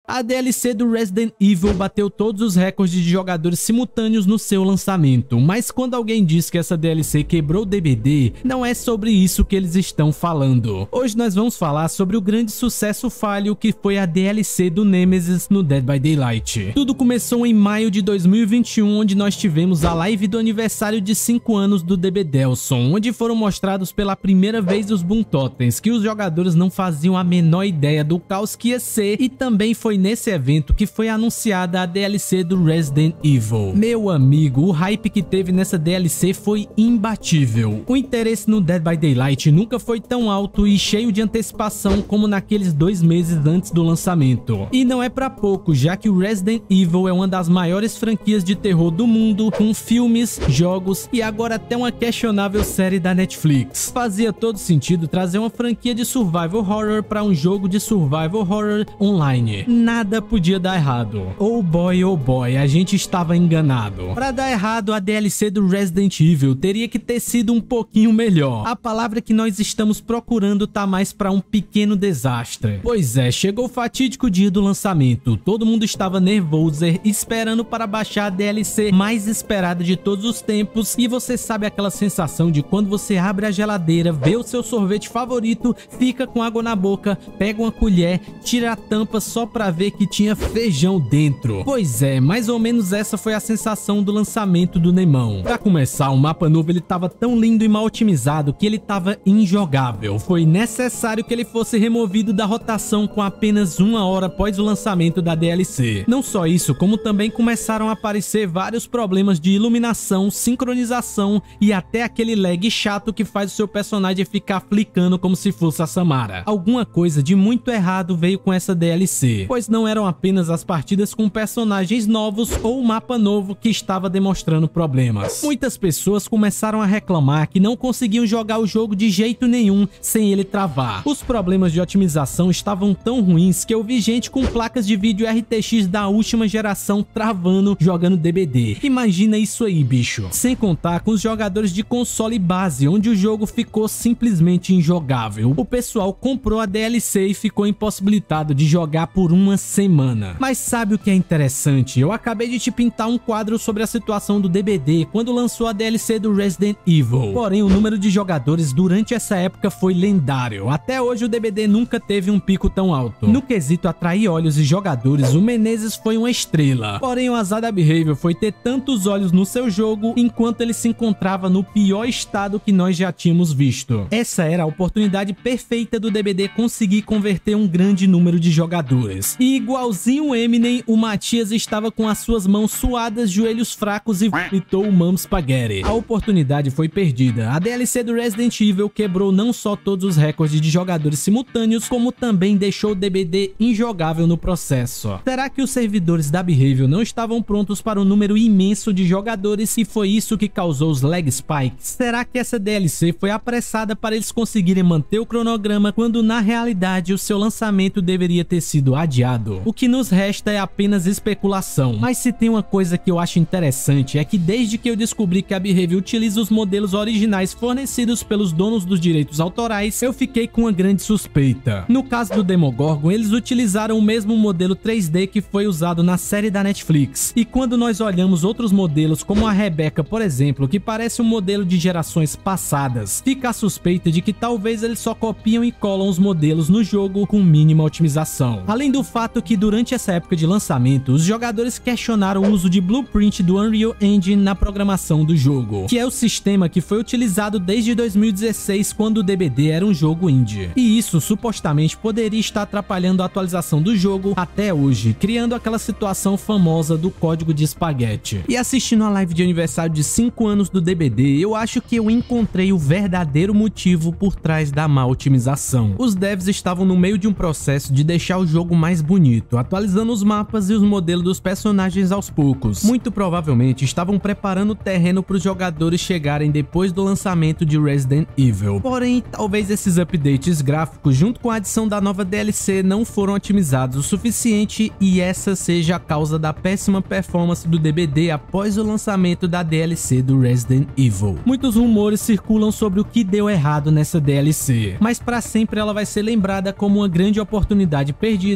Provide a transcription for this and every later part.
A DLC do Resident Evil bateu todos os recordes de jogadores simultâneos no seu lançamento, mas quando alguém diz que essa DLC quebrou o DBD, não é sobre isso que eles estão falando. Hoje nós vamos falar sobre o grande sucesso falho que foi a DLC do Nemesis no Dead by Daylight. Tudo começou em maio de 2021, onde nós tivemos a live do aniversário de 5 anos do DBDelson, onde foram mostrados pela primeira vez os Boom Totens, que os jogadores não faziam a menor ideia do caos que ia ser, e também foi nesse evento que foi anunciada a DLC do Resident Evil. Meu amigo, o hype que teve nessa DLC foi imbatível. O interesse no Dead by Daylight nunca foi tão alto e cheio de antecipação como naqueles 2 meses antes do lançamento. E não é pra pouco, já que o Resident Evil é uma das maiores franquias de terror do mundo, com filmes, jogos e agora até uma questionável série da Netflix. Fazia todo sentido trazer uma franquia de survival horror para um jogo de survival horror online. Nada podia dar errado. Oh boy, a gente estava enganado. Para dar errado, a DLC do Resident Evil teria que ter sido um pouquinho melhor. A palavra que nós estamos procurando tá mais para um pequeno desastre. Pois é, chegou o fatídico dia do lançamento. Todo mundo estava nervoso, esperando para baixar a DLC mais esperada de todos os tempos. E você sabe aquela sensação de quando você abre a geladeira, vê o seu sorvete favorito, fica com água na boca, pega uma colher, tira a tampa só para ver que tinha feijão dentro. Pois é, mais ou menos essa foi a sensação do lançamento do Nemão. Para começar, o mapa novo ele tava tão lindo e mal otimizado que ele tava injogável. Foi necessário que ele fosse removido da rotação com apenas 1 hora após o lançamento da DLC. Não só isso, como também começaram a aparecer vários problemas de iluminação, sincronização e até aquele lag chato que faz o seu personagem ficar flicando como se fosse a Samara. Alguma coisa de muito errado veio com essa DLC, pois não eram apenas as partidas com personagens novos ou o mapa novo que estava demonstrando problemas. Muitas pessoas começaram a reclamar que não conseguiam jogar o jogo de jeito nenhum sem ele travar. Os problemas de otimização estavam tão ruins que eu vi gente com placas de vídeo RTX da última geração travando jogando DBD. Imagina isso aí, bicho. Sem contar com os jogadores de console base, onde o jogo ficou simplesmente injogável. O pessoal comprou a DLC e ficou impossibilitado de jogar por uma semana. Mas sabe o que é interessante? Eu acabei de te pintar um quadro sobre a situação do DBD quando lançou a DLC do Resident Evil. Porém, o número de jogadores durante essa época foi lendário. Até hoje o DBD nunca teve um pico tão alto. No quesito atrair olhos e jogadores, o Menezes foi uma estrela. Porém, o azar da Behavior foi ter tantos olhos no seu jogo enquanto ele se encontrava no pior estado que nós já tínhamos visto. Essa era a oportunidade perfeita do DBD conseguir converter um grande número de jogadores. E igualzinho o Eminem, o Matias estava com as suas mãos suadas, joelhos fracos e vomitou o Mom Spaghetti. A oportunidade foi perdida. A DLC do Resident Evil quebrou não só todos os recordes de jogadores simultâneos, como também deixou o DBD injogável no processo. Será que os servidores da Behavior não estavam prontos para um número imenso de jogadores e foi isso que causou os lag spikes? Será que essa DLC foi apressada para eles conseguirem manter o cronograma quando na realidade o seu lançamento deveria ter sido adiado? O que nos resta é apenas especulação. Mas se tem uma coisa que eu acho interessante é que desde que eu descobri que a Behavior utiliza os modelos originais fornecidos pelos donos dos direitos autorais, eu fiquei com uma grande suspeita. No caso do Demogorgon, eles utilizaram o mesmo modelo 3D que foi usado na série da Netflix. E quando nós olhamos outros modelos, como a Rebecca, por exemplo, que parece um modelo de gerações passadas, fica a suspeita de que talvez eles só copiam e colam os modelos no jogo com mínima otimização. Além do fato que durante essa época de lançamento, os jogadores questionaram o uso de Blueprint do Unreal Engine na programação do jogo, que é o sistema que foi utilizado desde 2016, quando o DBD era um jogo indie. E isso supostamente poderia estar atrapalhando a atualização do jogo até hoje, criando aquela situação famosa do código de espaguete. E assistindo a live de aniversário de 5 anos do DBD, eu acho que eu encontrei o verdadeiro motivo por trás da má otimização. Os devs estavam no meio de um processo de deixar o jogo mais bonito, atualizando os mapas e os modelos dos personagens aos poucos. Muito provavelmente estavam preparando o terreno para os jogadores chegarem depois do lançamento de Resident Evil. Porém, talvez esses updates gráficos junto com a adição da nova DLC não foram otimizados o suficiente e essa seja a causa da péssima performance do DBD após o lançamento da DLC do Resident Evil. Muitos rumores circulam sobre o que deu errado nessa DLC, mas para sempre ela vai ser lembrada como uma grande oportunidade perdida e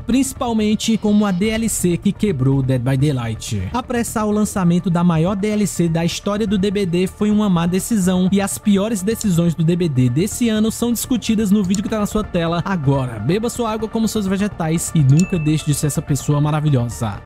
principalmente como a DLC que quebrou Dead by Daylight. Apressar o lançamento da maior DLC da história do DBD foi uma má decisão, e as piores decisões do DBD desse ano são discutidas no vídeo que tá na sua tela agora. Beba sua água como seus vegetais e nunca deixe de ser essa pessoa maravilhosa.